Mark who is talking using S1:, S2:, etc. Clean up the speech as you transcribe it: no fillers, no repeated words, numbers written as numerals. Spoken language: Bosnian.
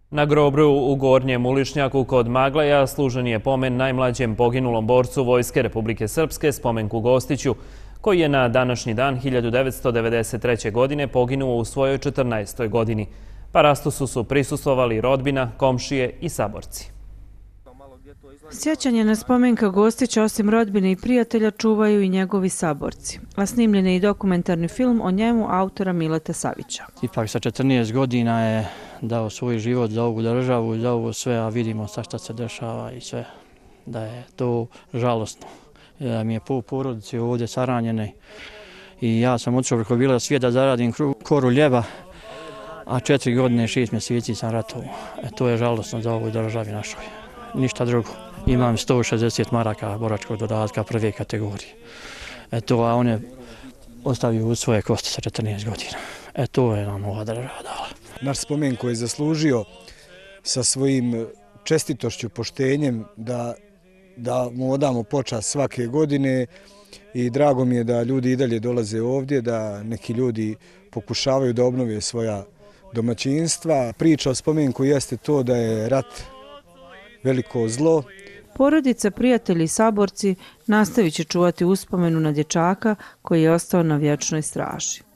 S1: Na groblju u Gornjem Ulišnjaku kod Maglaja služen je pomen najmlađem poginulom borcu Vojske Republike Srpske, Spomenku Gostiću, koji je na današnji dan 1993. godine poginuo u svojoj 14. godini. Parastosu su prisustvovali rodbina, komšije i saborci.
S2: Sjećanje na Spomenka Gostića osim rodbine i prijatelja čuvaju i njegovi saborci. A snimljen je i dokumentarni film o njemu autora Mileta Savića.
S3: Ipak sa 14 godina je dao svoj život za ovu državu, za ovo sve, a vidimo sad šta se dešava i sve, da je to žalostno. Da mi je po porodici ovdje saranjene i ja sam otišao preko bila svijeta da zaradim koru ljeba, a 4 godine i 6 mjeseci sam ratovao. To je žalostno za ovoj državi našoj. Ništa drugo. Imam 160 maraka boračkog dodatka prve kategorije. A on je ostavio u svoje kosti sa 14 godina. To je nam ova država dala.
S4: Naš Spomenko je zaslužio sa svojim čestitošću, poštenjem da mu odamo počast svake godine i drago mi je da ljudi i dalje dolaze ovdje, da neki ljudi pokušavaju da obnove svoja domaćinstva. Priča o Spomenku jeste to da je rat veliko zlo.
S2: Porodica, prijatelji i saborci nastavit će čuvati uspomenu na dječaka koji je ostao na vječnoj straži.